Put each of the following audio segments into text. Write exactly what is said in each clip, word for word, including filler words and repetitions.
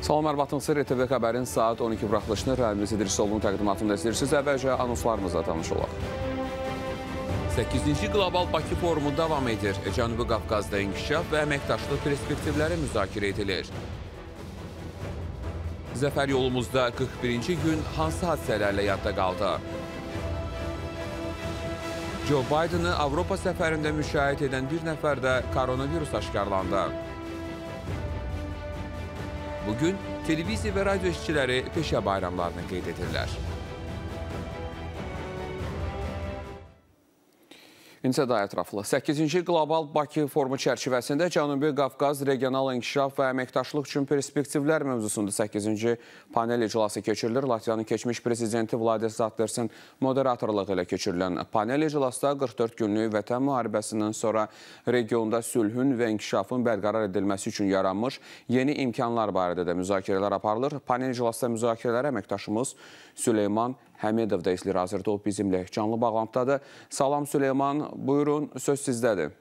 Salam, Ərbatın R T V xəbərin saat on iki buraxılışını Rəhimiz İdrisoğlu'nun təqdimatında izləyirsiniz. Əvvəlcə anonslarımızla tanış olaq. səkkizinci Qlobal Bakı forumu davam edir. Cənubi Qafqazda inkişaf və əməkdaşlıq perspektivləri müzakirə edilir. Zəfər yolumuzda qırx birinci gün hansı hadisələrlə yadda qaldı? Joe Biden'ı Avropa səfərində müşahidə edən bir nəfər də koronavirus aşkarlandı. Bugün televiziya və radio işçiləri peşə bayramlarını qeyd edirlər. İncə daha ətraflı. səkkizinci Qlobal Bakı forumu çərçivəsində Cənubi Qafqaz regional inkişaf və əməkdaşlıq üçün perspektivlər mövzusunda səkkizinci panel iclası keçirilir. Latviyanın keçmiş prezidenti Vladis Zatlersin moderatorluğu ilə keçirilən panel iclasda qırx dörd günlük vətən müharibəsindən sonra regionda sülhün və inkişafın bərqərar edilməsi üçün yaranmış yeni imkanlar barədə də müzakirələr aparılır. Panel iclasda müzakirələr əməkdaşımız Süleyman Həmidov da izləyir. Hazırda o bizimlə canlı bağlantıdadır. Salam Süleyman, buyurun, söz sizdədir.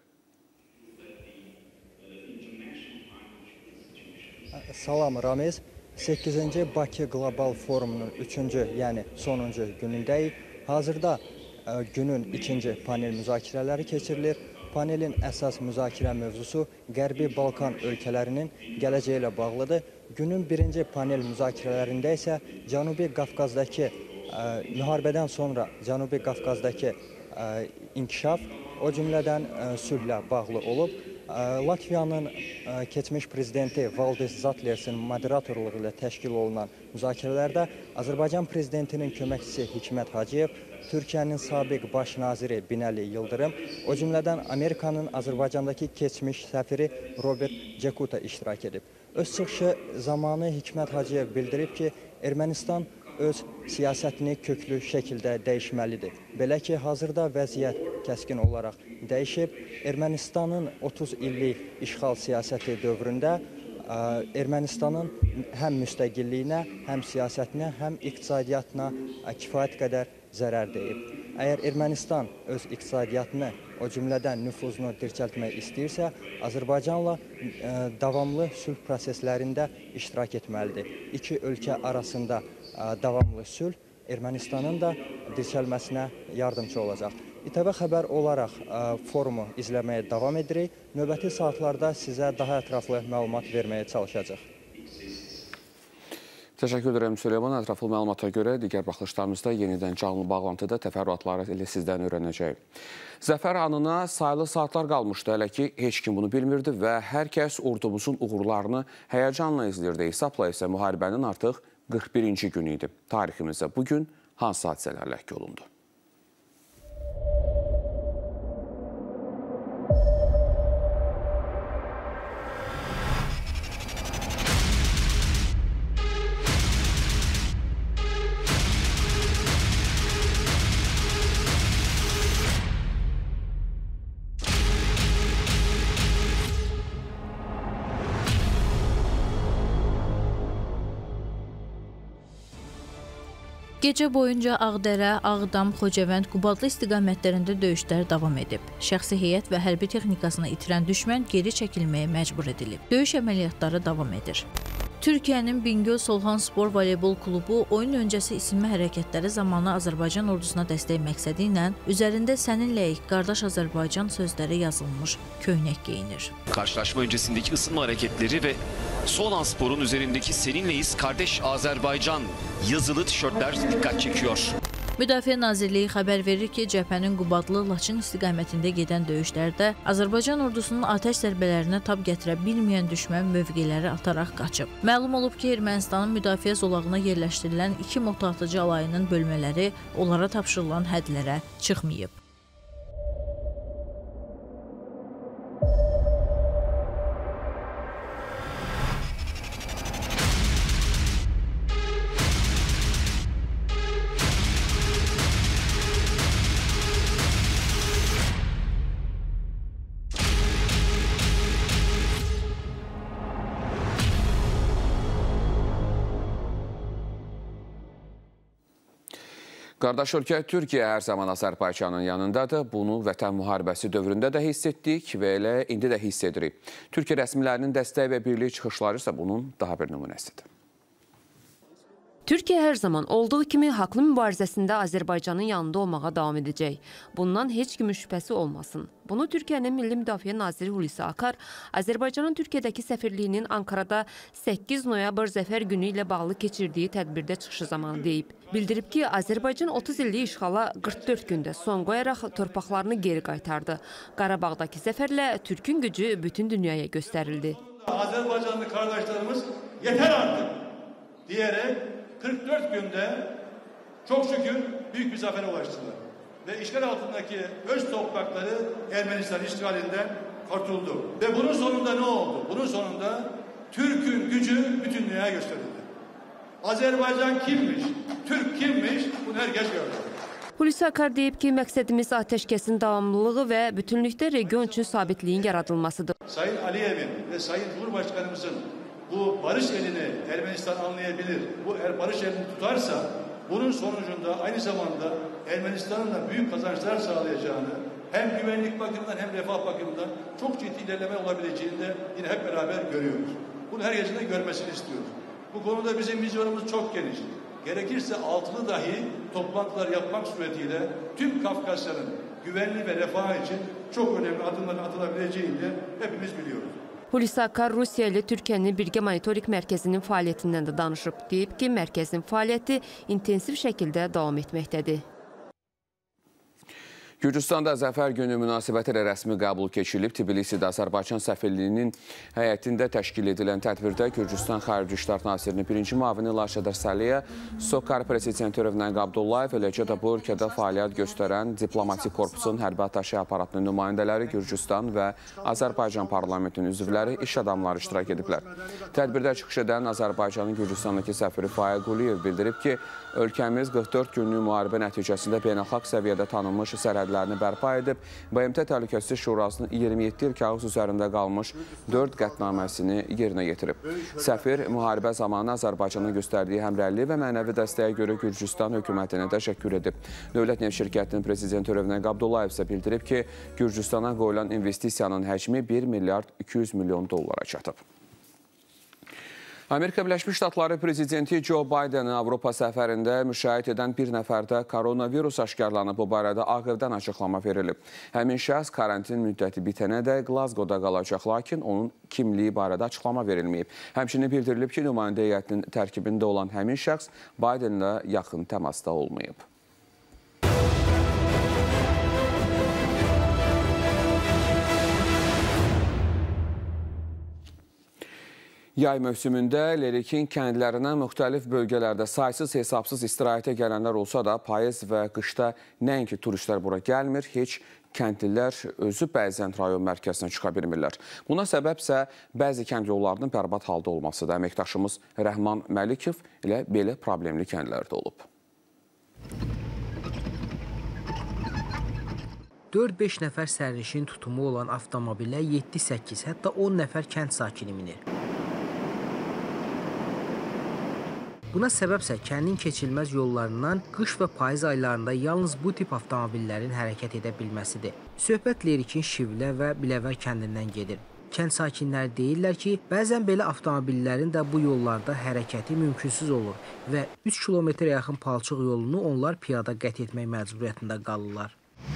Salam Ramiz. səkkizinci Bakı Qlobal Forumunun üçüncü, yəni sonuncu günündəyik. Hazırda günün ikinci panel müzakirələri keçirilir. Panelin əsas müzakirə mövzusu Qərbi Balkan ölkələrinin gələcəyi ilə bağlıdır. Günün birinci panel müzakirələrində isə Cənubi Qafqazdakı müharibədən sonra Cənubi Qafqazdakı inkişaf, o cümlədən sülhlə bağlı olub. Latviyanın keçmiş prezidenti Valdis Zatlersin moderatorluğu ilə təşkil olunan müzakirələrdə Azərbaycan prezidentinin köməkçisi Hikmət Hacıyev, Türkiyənin sabiq baş naziri Binəli Yıldırım, o cümlədən Amerikanın Azərbaycandakı keçmiş səfiri Robert Cekuta iştirak edib. Öz çıxışı zamanı Hikmət Hacıyev bildirib ki, Ermənistan öz siyasətini köklü şəkildə dəyişməlidir. Belə ki, hazırda vəziyyət kəskin olaraq dəyişib. Ermənistanın otuz illik işğal siyasəti dövründə Ermənistanın həm müstəqilliyinə, həm siyasətinə, həm iqtisadiyyatına kifayət qədər zərər deyib. Əgər Ermənistan öz iqtisadiyyatını, o cümlədən nüfuzunu dirçəltmək istəyirsə, Azərbaycanla davamlı sülh proseslərində iştirak etməlidir. İki ölkə arasında davamlı sülh Ermənistanın da dirçəlməsinə yardımcı olacaq. İTV xəbər olaraq forumu izləməyə davam edirik. Növbəti saatlarda sizə daha ətraflı məlumat verməyə çalışacaq. Təşəkkür edirəm Süleyman. Ətraflı məlumata görə digər baxışlarımızda yenidən canlı bağlantıda təfərrüatları ilə sizdən öyrənəcəyik. Zəfər anına sayılı saatlar qalmışdı, hələ ki heç kim bunu bilmirdi və hər kəs ordumuzun uğurlarını həyəcanla izləyirdi. Hesabla isə müharibənin artıq qırx birinci günü idi. Tariximizdə bugün hansı hadisələr ləhk olundu? Gecə boyunca Ağdərə, Ağdam, Xocavənd, Qubadlı istiqamətlərində döyüşlər davam edib. Şəxsi heyət və hərbi texnikasını itirən düşmən geri çəkilməyə məcbur edilib. Döyüş əməliyyatları davam edir. Türkiyənin Bingöl Solhan Spor Voleybol Klubu oyun öncəsi isinmə hərəkətləri zamanı Azərbaycan ordusuna dəstək məqsədi ilə üzərində "Səninləyik, qardaş Azərbaycan" sözləri yazılmış köynək geyinir. Karşılaşma öncesindeki ısınma hareketleri ve Solhan Spor'un üzerindeki "Seninleyiz, kardeş Azerbaycan" yazılı tişörtler dikkat çekiyor. Müdafiə Nazirliyi xəbər verir ki, cəbhənin Qubadlı, Laçın istiqamətində gedən döyüşlərdə Azərbaycan ordusunun atəş zərbələrinə tab gətirə bilməyən düşmən mövqeləri ataraq qaçıb. Məlum olub ki, Ermənistanın müdafiə zolağına yerləşdirilən iki motoatıcı alayının bölmələri onlara tapşırılan hədlərə çıxmayıb. Qardaş ölkə Türkiyə hər zaman Azərbaycanın yanındadır. Bunu vətən müharibəsi dövründə də hiss etdik və elə indi də hiss edirik. Türkiyə rəsmilərinin dəstək və birlik çıxışları isə bunun daha bir nümunəsidir. Türkiyə hər zaman olduğu kimi haqlı mübarizəsində Azərbaycanın yanında olmağa davam edəcək. Bundan heç kimin şübhəsi olmasın. Bunu Türkiyənin Milli Müdafiə Naziri Hulusi Akar, Azərbaycanın Türkiyədəki səfirliyinin Ankarada səkkiz noyabr Zəfər günü ilə bağlı keçirdiyi tədbirdə çıxışı zamanı deyib. Bildirib ki, Azərbaycan otuz illik işğala qırx dörd gündə son qoyaraq torpaqlarını geri qaytardı. Qarabağdakı zəfərlə Türkün gücü bütün dünyaya göstərildi. Azərbaycanlı qardaşlarımız yeter artık diyerek kırk dört günde çok şükür büyük bir zafere ulaştılar. Ve işgal altındaki öz toprakları Ermenistan işgalinden kurtuldu. Ve bunun sonunda ne oldu? Bunun sonunda Türk'ün gücü bütün dünyaya gösterildi. Azerbaycan kimmiş? Türk kimmiş? Bunu herkes gördü. Hulusi Akar deyib ki, məqsədimiz atəşkəsin davamlılığı və bütünlükdə region üçün sabitliyin yaradılmasıdır. Sayın Aliyev'in ve Sayın Cumhurbaşkanımızın bu barış elini Ermenistan anlayabilir. Bu eğer barış elini tutarsa bunun sonucunda aynı zamanda Ermenistan'ın da büyük kazançlar sağlayacağını hem güvenlik bakımından hem refah bakımından çok ciddi ilerleme olabileceğini de yine hep beraber görüyoruz. Bunu herkesin de görmesini istiyoruz. Bu konuda bizim vizyonumuz çok geniş. Gerekirse altılı dahi toplantılar yapmak suretiyle tüm Kafkasya'nın güvenliği ve refahı için çok önemli adımların atılabileceğini de hepimiz biliyoruz. Hulusi Akar Rusiya ilə Türkiyənin birgə monitorik mərkəzinin fəaliyyətindən də danışıb. Deyib ki, mərkəzin fəaliyyəti intensiv şəkildə davam etməkdədir. Gürcüstanda Zəfər günü münasibətilə rəsmi qəbul keçirilib. Tbilisidə Azərbaycan səfirliyinin həyətində təşkil edilən tədbirdə Gürcüstan Xarici İşlər Nazirinin birinci müavini Laşədər Səliyə, SOCAR prezidenti Rövnəq Abdullayev, eləcə də bu ölkədə fəaliyyət göstərən diplomatik korpusun hərbi ataşə aparatının nümayəndələri, Gürcüstan və Azərbaycan parlamentinin üzvləri, iş adamları iştirak ediblər. Tədbirdə çıxış edən Azərbaycanın Gürcüstandakı səfiri Faiq Quliyev bildirib ki, ölkəmiz qırx dörd günlük müharibə nəticəsində beynəlxalq səviyyədə tanınmış sərhədlərini bərpa edib, B M T Təhlükəsizlik Şurasının iyirmi yeddi il kağız üzərində qalmış dörd qətnaməsini yerinə yetirib. Səfir müharibə zamanı Azərbaycanın göstərdiyi həmrəyliyi və mənəvi dəstəyə görə Gürcüstan hökumətinə təşəkkür edib. Dövlət Neft Şirkətinin prezidenti Rövnəq Abdullayev isə bildirib ki, Gürcüstana qoyulan investisiyanın həcmi bir milyard iki yüz milyon dollara çatıb. Amerika Birləşmiş Ştatları prezidenti Joe Biden'ın Avropa səfərində müşahidə edən bir nəfərdə koronavirus aşkarlanıb. Bu barədə Ağ Evdən açıqlama verilib. Həmin şəxs karantin müddəti bitənədək Glasgow-da qalacaq, lakin onun kimliyi barədə açıqlama verilməyib. Həmçinin bildirilib ki, nümayəndə heyətinin tərkibində olan həmin şəxs Biden'la yaxın təmasda olmayıb. Yay mövsümündə Lerikin kəndlərindən müxtəlif bölgələrdə saysız hesabsız istirahətə gələnlər olsa da, payız və qışda nəinki turistlər bura gəlmir, heç kəndlilər özü bəzən rayon mərkəzinə çıxa bilmirlər. Buna səbəbsə bəzi kənd yollarının bərbad halda olmasıdır. Əməkdaşımız Rəhman Məlikov ilə belə problemli kəndlərdə olub. dörd beş nəfər sərnişin tutumu olan avtomobilə yeddi səkkiz, hətta on nəfər kənd sakini minir. Buna səbəbsə kəndin keçilməz yollarından qış və payız aylarında yalnız bu tip avtomobillərin hərəkət edə bilməsidir. Söhbət Lerikin Şivlə və Biləvər kəndindən gedir. Kənd sakinləri deyirlər ki, bəzən belə avtomobillərin də bu yollarda hərəkəti mümkünsüz olur və üç kilometrə yaxın palçıq yolunu onlar piyada qət etmək məcburiyyətində qalırlar.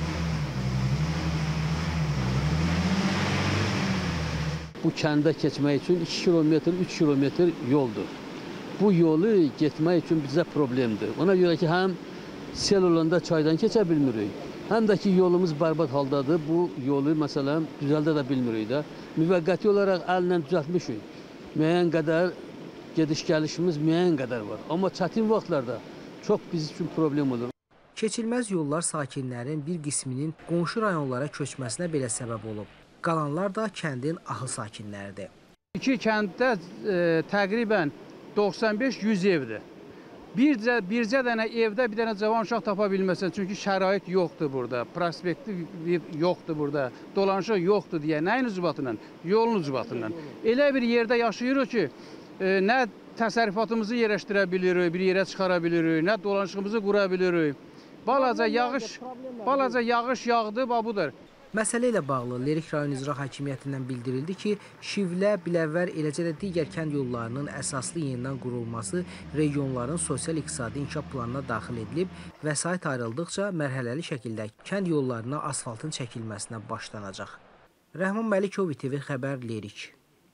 Bu kəndə keçmək üçün iki kilometr, üç kilometr yoldur. Bu yolu getmək üçün bizə problemdir. Ona görə ki, həm sel olanda çaydan keçə bilmirik, həm də ki, yolumuz bərbad haldadır. Bu yolu, məsələn, düzəldə də bilmirik də. Müvəqqəti olaraq əllə düzəltmişik. Müəyyən qədər gediş-gəlişimiz müəyyən qədər var. Amma çətin vaxtlarda çox biz üçün problem olur. Keçilməz yollar sakinlərin bir qisminin qonşu rayonlara köçməsinə belə səbəb olub. Qalanlar da kəndin ahıl sakinləridir. İki kənddə e, təqribən doxsan beş yüz evdir. Bircə, bircə dənə evdə bir dənə cavan uşaq tapa bilməsin. Çünki şərait yoxdur burada, prospektiv yoxdur burada, dolanışıq yoxdur deyə. Nəyin ucbatından? Yolun ucbatından. Elə bir yerdə yaşayırıq ki, e, nə təsərrüfatımızı yerləşdirə bilirik, bir yerə çıxara bilirik, nə dolanışığımızı qura bilirik. Balaca yağış, balaca yağış yağdı, budur. Məsələ ilə bağlı Lerik rayon icra hakimiyyətindən bildirildi ki, Şivlə, Biləvər, eləcə də digər kənd yollarının əsaslı yenidən qurulması regionların sosial-iqtisadi inkişaf planına daxil edilib, vəsait ayrıldıqca mərhələli şəkildə kənd yollarına asfaltın çəkilməsinə başlanacaq. Rəhman Məlikov, İ T V Xəbər, Lerik.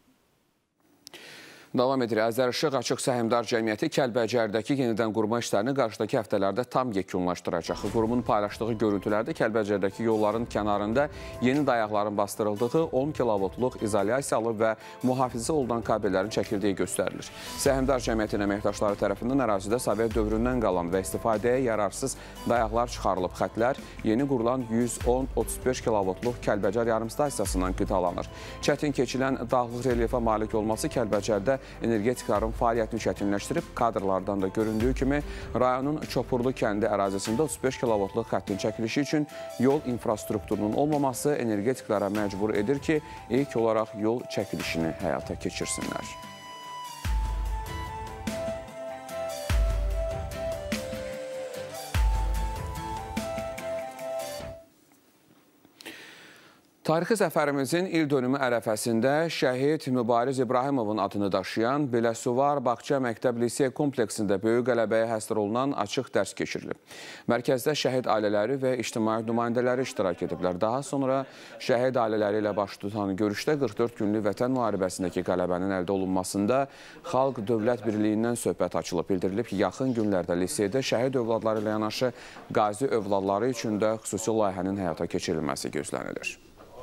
Davam edir. Azərişıq Açıq Səhmdar Cəmiyyəti Kəlbəcərdəki yenidən qurma işlərini qarşıdakı həftələrdə tam yekunlaşdıracaq. Qurumun paylaşdığı görüntülərdə Kəlbəcərdəki yolların kənarında yeni dayaqların bastırıldığı on kilovoltluq izolyasiyalı və mühafizə olunan kabellərin çəkildiyi göstərilir. Səhmdar Cəmiyyətinin əməkdaşları tərəfindən ərazidə Sovet dövründən qalan və istifadəyə yararsız dayaqlar çıxarılıb. Xətlər yeni qurulan yüz on otuz beş kilovoltluq Kəlbəcər yarımstansiyasından qidalanır. Çətin keçilən dağlıq relyefə malik olması Kəlbəcərdə energetikaların fəaliyyətini çətinləşdirib. Kadrlardan da göründüyü kimi rayonun Çopurlu kəndi ərazisində otuz beş kilovoltluq xəttin çəkilişi üçün yol infrastrukturunun olmaması energetiklara məcbur edir ki, ilk olaraq yol çəkilişini həyata keçirsinlər. Tarixi zəfərimizin il dönümü ərəfəsində şəhid Mübariz İbrahimovun adını daşıyan Biləsuvar Bağça Məktəb Lisey kompleksində böyük qələbəyə həsr olunan açıq dərs keçirilib. Mərkəzdə şəhid ailələri və ictimai nümayəndələri iştirak ediblər. Daha sonra şəhid ailələri ilə baş tutan görüşdə qırx dörd günlük vətən müharibəsindəki qələbənin əldə olunmasında xalq dövlət birliyindən söhbət açılıb. Bildirilib ki, yaxın günlərdə liseydə şəhid övladları ilə yanaşı qazi övladları üçün də xüsusi layihənin həyata keçirilməsi gözlənilir.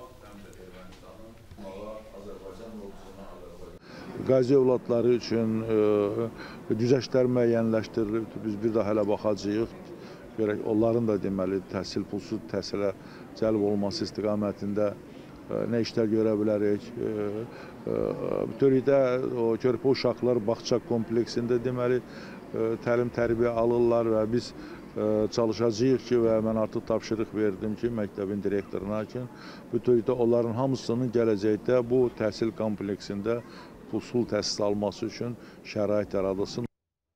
Qazi övladları üçün güzəştlər müəyyənləşdirilib. Biz bir daha hələ baxacağıq. Görək, onların da deməli təhsil, pulsuz təhsilə cəlb olması istiqamətində nə işlər görə bilərik. Bütövlükdə o körpə uşaqlar bağça kompleksində deməli təlim tərbiyə alırlar və biz çalışacağıq ki, və mən artıq tapşırıq verdim ki, məktəbin direktoruna ki, bütövlükdə onların hamısının gələcəkdə bu təhsil kompleksində pulsuz təhsil alması üçün şərait yaradılsın.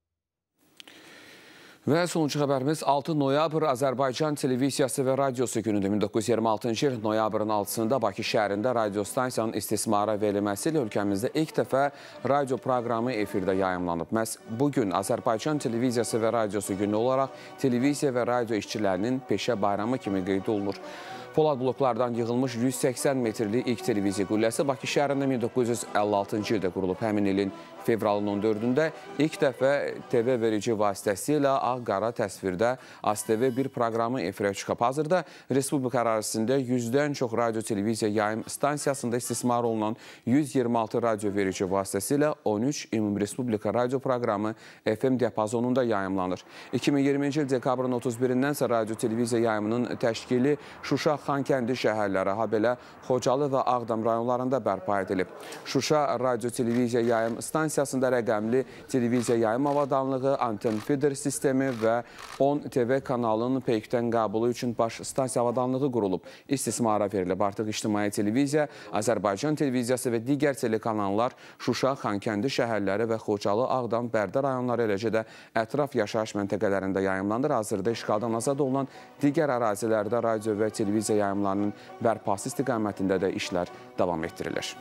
Və sonuncu xəbərimiz altı noyabr Azərbaycan Televiziyası və Radiosu günüdür. min doqquz yüz iyirmi altıncı il noyabrın altısında Bakı şəhərində radiostansiyanın istismara verilməsi ilə ölkəmizdə ilk dəfə radio proqramı efirdə yayımlanıb. Məhz bugün Azərbaycan Televiziyası və Radiosu günü olaraq televiziya və radio işçilərinin peşə bayramı kimi qeyd olunur. Polad bloklardan yığılmış yüz səksən metrlik ilk televiziya qülləsi Bakı şəhərində min doqquz yüz əlli altıncı ildə qurulub. Həmin ilin fevralın on dördündə ilk dəfə T V verici vasitəsilə ağ-qara təsvirdə A S T V bir proqramı efirə çıxıb. Hazırda Respublika ərazisində yüzdən çox radio-televiziya yayım stansiyasında istismar olunan yüz iyirmi altı radio verici vasitəsilə on üç ümumi Respublika radio proqramı F M diapazonunda yayımlanır. iki min iyirminci il dekabrın otuz birindən isə radio-televiziya yayımının təşkili Şuşa, Xankəndi şəhərləri, habelə Xocalı və Ağdam rayonlarında bərpa edilib. Şuşa radio-televiziya yayım stansiyasında rəqəmli televiziya yayım avadanlığı, anten feeder sistemi və on T V kanalının peykdən qəbulu üçün baş stansiya avadanlığı qurulub. İstismara verilib. Artıq ictimai televiziya, Azərbaycan televiziyası və digər telekanallar Şuşa, Xankəndi şəhərləri və Xocalı, Ağdam, Bərdə rayonları eləcə də ətraf yaşayış məntəqələrində yayımlanır. Hazırda işğaldan azad olunan digər ərazilərdə radio və televiziya yayımlarının bərpası istiqamətində də işlər davam etdirilir.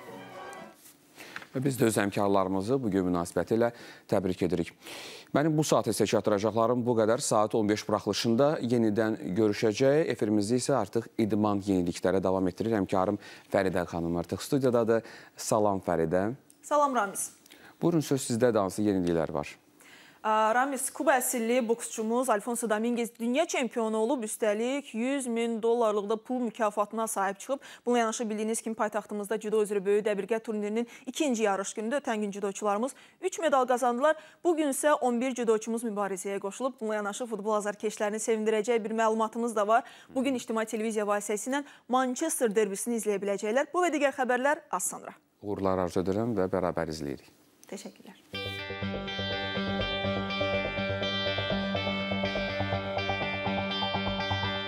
Və biz də öz həmkarlarımızı bugün münasibəti ilə təbrik edirik. Mənim bu saat isə çatdıracaqlarım bu qədər. Saat on beş buraxılışında yenidən görüşəcək. Efirimizi isə artıq idman yeniliklərə davam etdirir. Həmkarım Fəridə xanım artıq studiyadadır. Salam Fəridə. Salam Ramiz. Buyurun, söz sizdə də hansı yeniliklər var? Ramiz, Kuba əsilli boksçumuz Alfonso Dominguez dünya çempionu olub, üstəlik yüz min dollarlıqda pul mükafatına sahib çıxıb. Bununla yanaşı bildiyiniz kimi paytaxtımızda cüdo üzrə böyük dəbilqə turnirinin ikinci yarış günündə ötən gün cüdoçularımız üç medal qazandılar. Bugün isə on bir cüdoçumuz mübarizəyə qoşulub. Bununla yanaşı futbol azarkeşlərini sevindirəcək bir məlumatımız da var. Bugün ictimai televiziya vasitəsilə Manchester derbisini izləyə biləcəklər. Bu və digər xəbərlər az sonra. Uğurlar arzu edirəm və bərabər izləyirik. Təşəkkürlər.